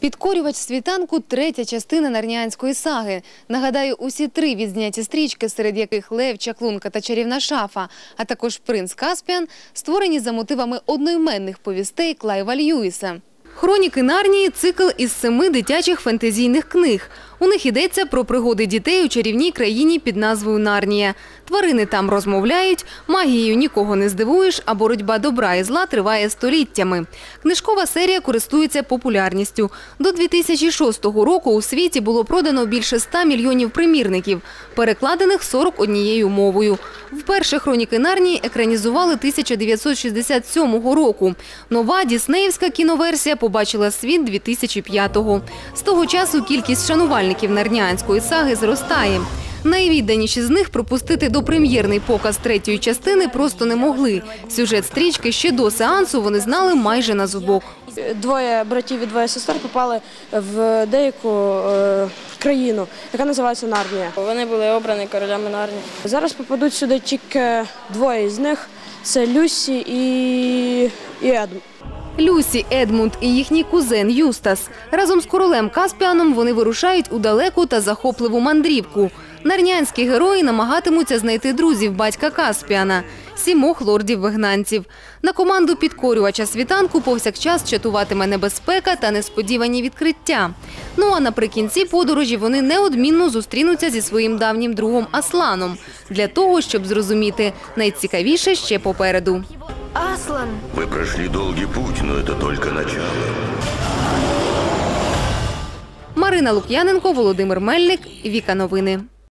Підкорювач світанку – третя частина нарніанської саги. Нагадаю, усі три відзняті стрічки, серед яких Лев, Чаклунка та Чарівна шафа, а також Принц Каспіан, створені за мотивами одноіменних повістей Клайва Льюіса. «Хроніки Нарнії» – цикл із 7 дитячих фентезійних книг. У них йдеться про пригоди дітей у чарівній країні під назвою Нарнія. Тварини там розмовляють, магією нікого не здивуєш, а боротьба добра і зла триває століттями. Книжкова серія користується популярністю. До 2006 року у світі було продано більше 100 мільйонів примірників, перекладених 41 мовою. Вперше «Хроніки Нарнії» екранізували 1967 року. Нова діснеївська кіноверсія побачила світ 2005-го. З того часу кількість шанувальників нарніанської саги зростає. Найвідданіші з них пропустити допрем'єрний показ третьої частини просто не могли. Сюжет стрічки ще до сеансу вони знали майже на зубок. Двоє братів і двоє сестер попали в деяку країну, яка називається Нарнія. Вони були обрані королями Нарнії. Зараз попадуть сюди тільки двоє з них – це Люсі і Едмунд. Люсі, Едмунд і їхній кузен Юстас. Разом з королем Каспіаном вони вирушають у далеку та захопливу мандрівку. Нарніанські герої намагатимуться знайти друзів батька Каспіана – 7 лордів-вигнанців. На команду підкорювача світанку повсякчас чатуватиме небезпека та несподівані відкриття. Ну а наприкінці подорожі вони неодмінно зустрінуться зі своїм давнім другом Асланом. Для того, щоб зрозуміти, найцікавіше ще попереду. Аслан! Вы прошли долгий путь, но это только начало. Марина Лук'яненко, Володимир Мельник, Віка Новини.